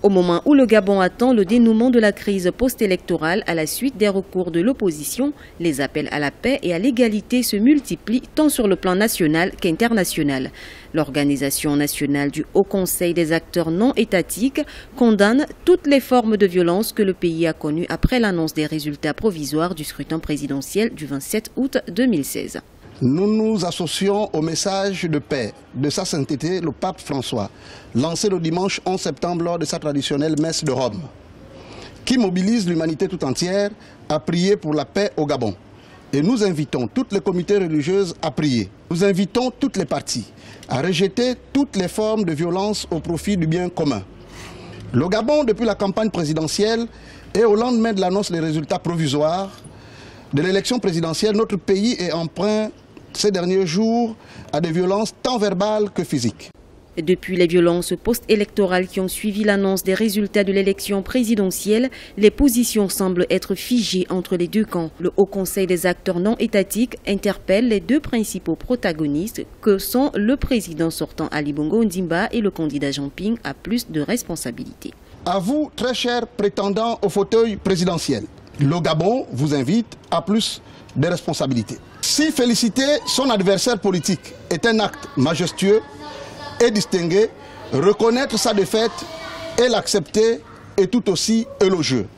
Au moment où le Gabon attend le dénouement de la crise post-électorale à la suite des recours de l'opposition, les appels à la paix et à l'égalité se multiplient tant sur le plan national qu'international. L'Organisation nationale du Haut Conseil des acteurs non étatiques condamne toutes les formes de violence que le pays a connues après l'annonce des résultats provisoires du scrutin présidentiel du 27 août 2016. Nous nous associons au message de paix de sa sainteté, le pape François, lancé le dimanche 11 septembre lors de sa traditionnelle messe de Rome, qui mobilise l'humanité tout entière à prier pour la paix au Gabon. Et nous invitons toutes les communautés religieuses à prier. Nous invitons toutes les parties à rejeter toutes les formes de violence au profit du bien commun. Le Gabon, depuis la campagne présidentielle et au lendemain de l'annonce des résultats provisoires de l'élection présidentielle, notre pays est emprunt ces derniers jours à des violences tant verbales que physiques. Depuis les violences post-électorales qui ont suivi l'annonce des résultats de l'élection présidentielle, les positions semblent être figées entre les deux camps. Le Haut Conseil des acteurs non étatiques interpelle les deux principaux protagonistes que sont le président sortant Ali Bongo Ondimba et le candidat Jean Ping à plus de responsabilités. À vous, très chers prétendants au fauteuil présidentiel, le Gabon vous invite à plus de responsabilités. Si féliciter son adversaire politique est un acte majestueux et distingué, reconnaître sa défaite et l'accepter est tout aussi élogieux.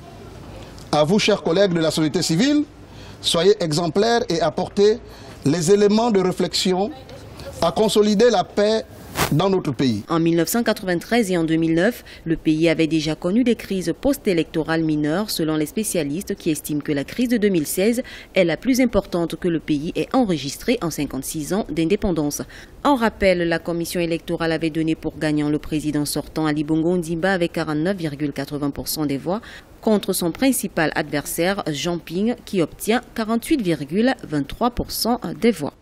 À vous, chers collègues de la société civile, soyez exemplaires et apportez les éléments de réflexion à consolider la paix dans notre pays. En 1993 et en 2009, le pays avait déjà connu des crises post-électorales mineures selon les spécialistes qui estiment que la crise de 2016 est la plus importante que le pays ait enregistrée en 56 ans d'indépendance. En rappel, la commission électorale avait donné pour gagnant le président sortant Ali Bongo Ondimba avec 49,80% des voix contre son principal adversaire Jean Ping qui obtient 48,23% des voix.